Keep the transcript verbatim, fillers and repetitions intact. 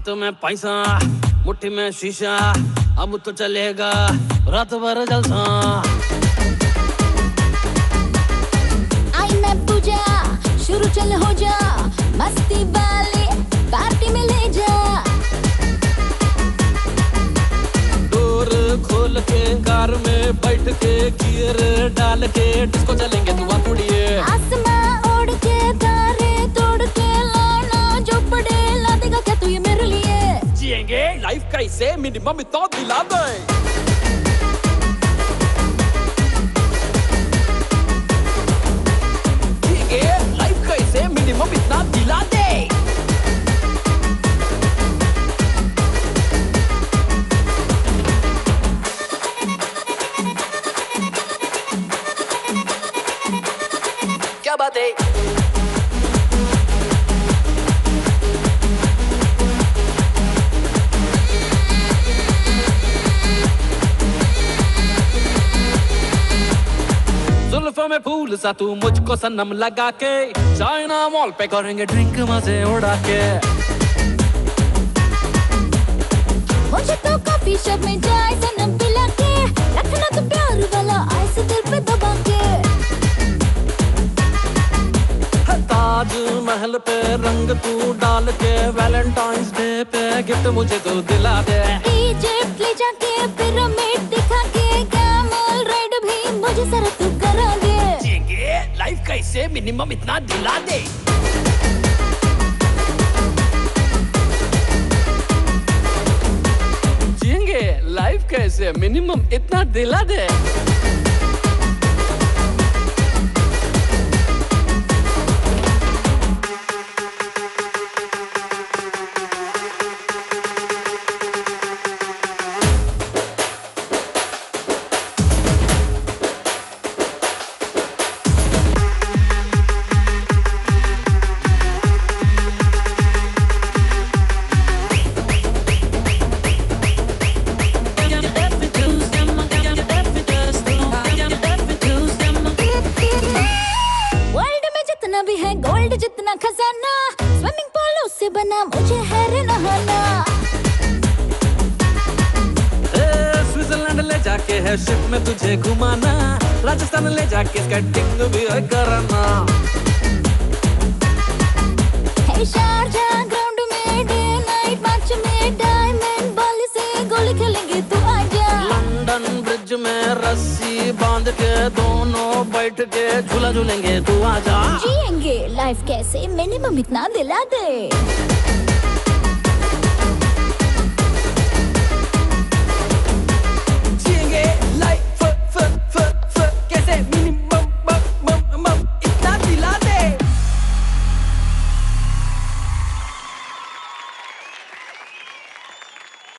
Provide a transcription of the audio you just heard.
हाथ में पैसा मुट्ठी में शीशा, अब तो चलेगा रात भर जलसा। आई मैं पूजा, शुरू चल हो जा, मस्ती वाले पार्टी में ले जा। डोर खोल के कार में बैठ के गियर डाल के डिस्को चलेंगे दुआ कुड़िए। आसमां ओढ़ के तारे तोड़ के लाना जो पड़े ला देगा क्या तू ये मेरे लिए। जिएंगे लाइफ कैसे मिनिमम इतना दिला दे। जिएंगे लाइफ कैसे मिनिमम इतना दिला दे। क्या बात है। जुल्फों में फूल सा तू मुझको सनम लगा के, चाइना मॉल पे करेंगे ड्रिंक मजे उड़ा के। मुझे तो कॉफी शॉप में जाए सनम पिला के, रखना तो प्यार वाला आइस दिल पे दबा के। ताज महल पे रंग तू डाल के, वैलेंटाइंस डे पे गिफ्ट मुझे तो दिला दे। इजिप्ट ले जाके पिरामिड दिखा के, कैमल राइड भी मुझे जरा तू करा दे। जिएंगे लाइफ कैसे मिनिमम इतना दिला दे। जिएंगे लाइफ कैसे मिनिमम इतना दिला दे। भी है गोल्ड जितना खजाना, स्विमिंग पूल उससे बना मुझे है नहाना। स्विट्जरलैंड ले जाके है शिप में तुझे घुमाना, राजस्थान ले जाके स्केटिंग भी है कराना। है शारजाह ग्राउंड में डे नाइट मैच में डायमंड बॉल से गोली खेलेंगे तू आजा। लंदन ब्रिज में रस्सी बांध के दोनों बैठ के झूला झूलेंगे तू आजा। जिएंगे लाइफ कैसे मिनिमम इतना दिला दे।